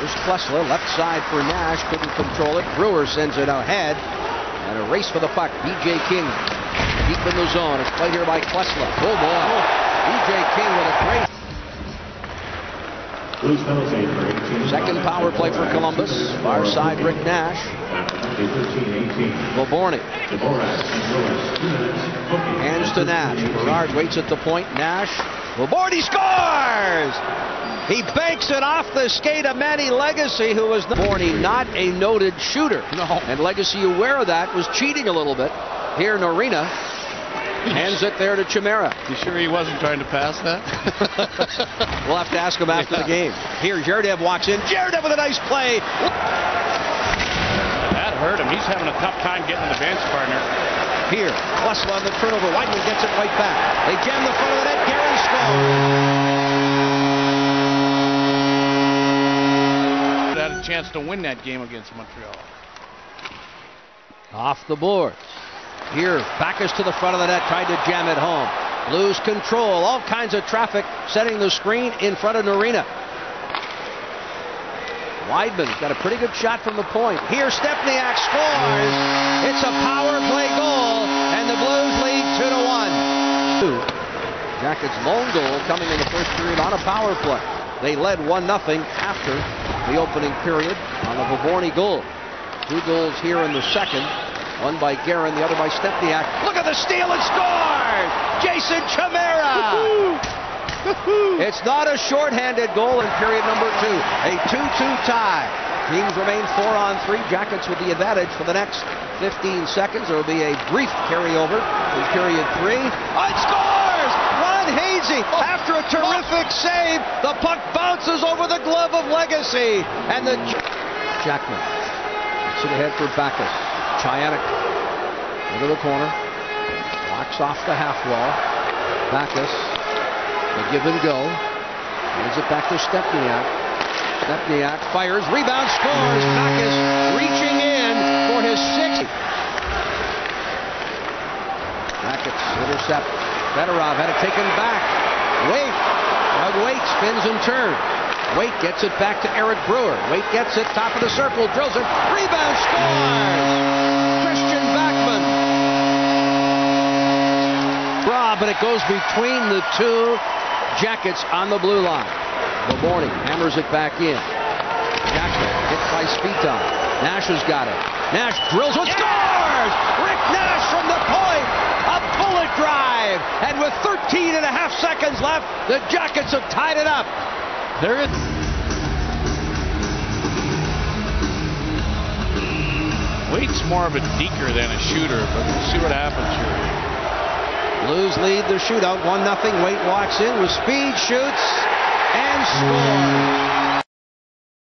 Here's Klesla, left side for Nash, couldn't control it. Brewer sends it ahead. And a race for the puck. B.J. King deep in the zone. It's played here by Klesla. Oh boy. B.J. King with a great second power play for Columbus. Far side, Rick Nash. Gaborik. Hands to Nash. Berard waits at the point. Nash. Gaborik scores! He banks it off the skate of Manny Legacy, who was not a noted shooter. No. And Legacy, aware of that, was cheating a little bit. Here in Arena, hands it there to Chimera. You sure he wasn't trying to pass that? We'll have to ask him after the game. Here, Zherdev walks in. Zherdev with a nice play. That hurt him. He's having a tough time getting the bench partner. Here, Klesla on the turnover. Whiteman gets it right back. They jam the front of the net. Gary scores. Had a chance to win that game against Montreal. Off the boards. Here, Backes to the front of the net, tried to jam it home. Lose control, all kinds of traffic setting the screen in front of Norina. Weidman got a pretty good shot from the point. Here, Stepniak scores. It's a power play goal, and the Blues lead 2-1. Jackets' lone goal coming in the first period on a power play. They led 1-0 after the opening period on the Gaborik goal. 2 goals here in the second. One by Guerin, the other by Stepniak. Look at the steal and scores! Jason Chimera! It's not a shorthanded goal in period number 2. A 2-2 tie. Teams remain 4-on-3. Jackets with the advantage for the next 15 seconds. There will be a brief carryover in period 3. Oh, it scores! Ron Hazy, after a terrific save, the puck bounces over the glove of Legacy. And the Jackman gets it ahead for Backes. Chianek into the corner. Walks off the half wall. Backes. The give and go. Hands it back to Stepniak. Stepniak fires. Rebound, scores. Backes reaching in for his 6th. Backes intercept. Fedorov had it taken back. Wait spins and turns. Wait gets it back to Eric Brewer. Wait gets it top of the circle. Drills it. Rebound, scores. Christian Backman. But it goes between the 2 Jackets on the blue line. Gaborik hammers it back in. Jackman hit by Spiton. Nash has got it. Nash drills and scores! Rick Nash from the point! A bullet drive! And with 13 and a half seconds left, the Jackets have tied it up. There is. Wade's more of a deker than a shooter, but we'll see what happens here. Blues lead the shootout 1-0. Wade walks in with speed, shoots, and scores.